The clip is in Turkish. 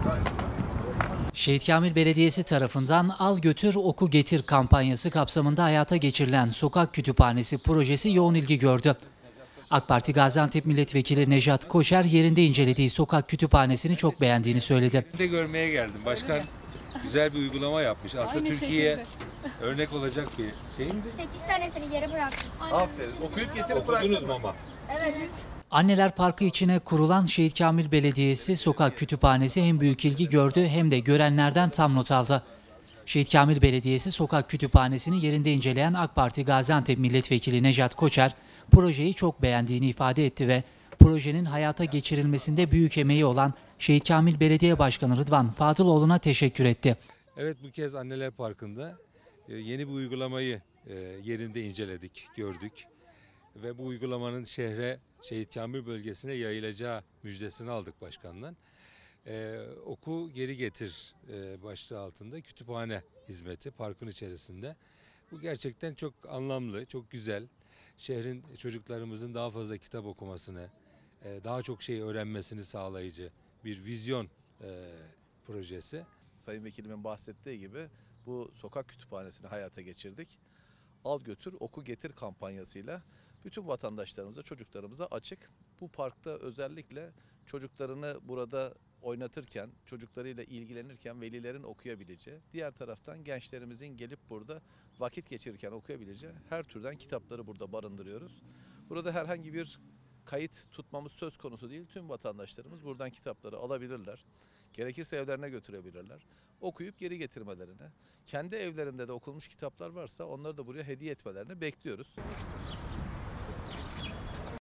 Şehit Kamil Belediyesi tarafından Al Götür Oku Getir kampanyası kapsamında hayata geçirilen Sokak Kütüphanesi projesi yoğun ilgi gördü. AK Parti Gaziantep Milletvekili Nejat Koçer yerinde incelediği sokak kütüphanesini çok beğendiğini söyledi. De görmeye geldim. Başkan güzel bir uygulama yapmış. Aslında Türkiye'ye örnek olacak bir şey. 8 tanesini geri bıraktım. Aferin. Okuyup getirip okudunuz mu ama? Evet. Anneler Parkı içine kurulan Şehit Kamil Belediyesi Sokak Kütüphanesi hem büyük ilgi gördü hem de görenlerden tam not aldı. Şehit Kamil Belediyesi Sokak Kütüphanesi'ni yerinde inceleyen AK Parti Gaziantep Milletvekili Nejat Koçer, projeyi çok beğendiğini ifade etti ve projenin hayata geçirilmesinde büyük emeği olan Şehit Kamil Belediye Başkanı Rıdvan Fadıloğlu'na teşekkür etti. Evet, bu kez Anneler Parkı'nda yeni bir uygulamayı yerinde inceledik, gördük. Ve bu uygulamanın şehre, Şehit Kamil bölgesine yayılacağı müjdesini aldık başkandan. Oku geri getir başlığı altında kütüphane hizmeti parkın içerisinde. Bu gerçekten çok anlamlı, çok güzel. Şehrin çocuklarımızın daha fazla kitap okumasını, daha çok şey öğrenmesini sağlayıcı bir vizyon projesi. Sayın Vekilimin bahsettiği gibi bu sokak kütüphanesini hayata geçirdik. Al Götür Oku Getir kampanyasıyla bütün vatandaşlarımıza, çocuklarımıza açık. Bu parkta özellikle çocuklarını burada oynatırken, çocuklarıyla ilgilenirken velilerin okuyabileceği, diğer taraftan gençlerimizin gelip burada vakit geçirirken okuyabileceği her türden kitapları burada barındırıyoruz. Burada herhangi bir kayıt tutmamız söz konusu değil. Tüm vatandaşlarımız buradan kitapları alabilirler. Gerekirse evlerine götürebilirler. Okuyup geri getirmelerini, kendi evlerinde de okunmuş kitaplar varsa onları da buraya hediye etmelerini bekliyoruz.